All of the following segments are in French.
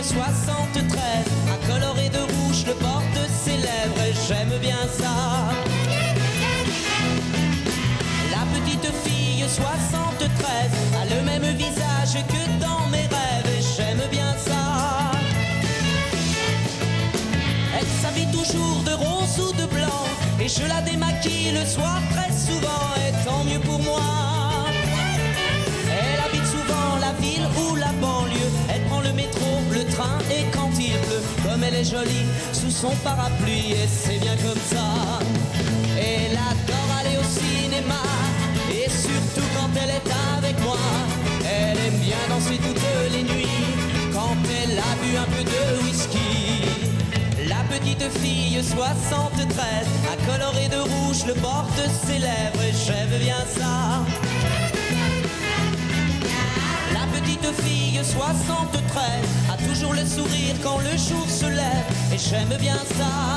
73, un coloré de rouge le porte de ses lèvres et j'aime bien ça. La petite fille 73 a le même visage que dans mes rêves et j'aime bien ça. Elle s'habille toujours de rose ou de blanc et je la démaquille le soir très souvent et tant mieux pour moi. Elle habite souvent la ville ou la banlieue, elle prend le métro, le train et quand il pleut, comme elle est jolie sous son parapluie et c'est bien comme ça. Elle adore aller au cinéma et surtout quand elle est avec moi. Elle aime bien danser toutes les nuits quand elle a bu un peu de whisky. La petite fille 73 a coloré de rouge le bord de ses lèvres et j'aime bien ça. La petite fille 73 a toujours le sourire quand le jour se lève et j'aime bien ça.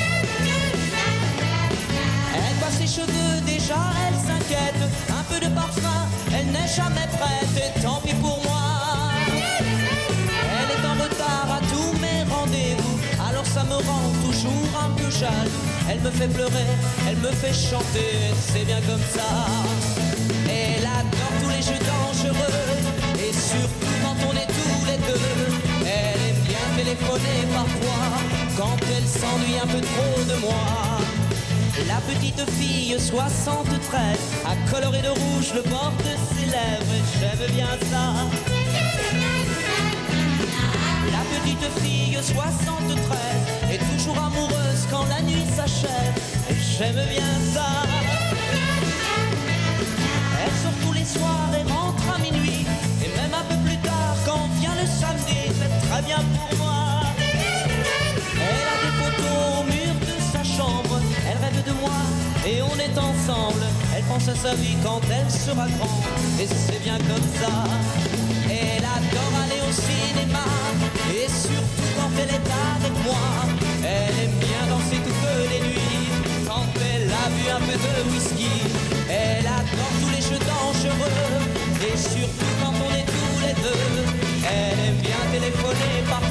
Elle voit ses cheveux, déjà elle s'inquiète, un peu de parfum, elle n'est jamais prête et tant pis pour moi. Elle est en retard à tous mes rendez-vous, alors ça me rend toujours un peu jaloux. Elle me fait pleurer, elle me fait chanter, c'est bien comme ça. Elle adore tous les jeux dangereux et surtout quand on est tous les deux. Elle aime bien téléphoner parfois quand elle s'ennuie un peu trop de moi. La petite fille 73 a coloré de rouge le bord de ses lèvres et j'aime bien ça. La petite fille 73 est toujours amoureuse quand la nuit s'achève et j'aime bien ça. Elle sort tous les soirs et rentre à minuit et même un peu plus tard quand vient le samedi, c'est très bien pour moi. Elle a des photos au mur de sa chambre, elle rêve de moi et on est ensemble. Elle pense à sa vie quand elle sera grande et c'est bien comme ça. Elle adore aller au cinéma et surtout quand elle est avec moi. Elle aime bien danser toutes les nuits quand elle a bu un peu de whisky. Elle adore tous les jeux dangereux et surtout quand on est tous les deux. Elle aime bien téléphoner parfois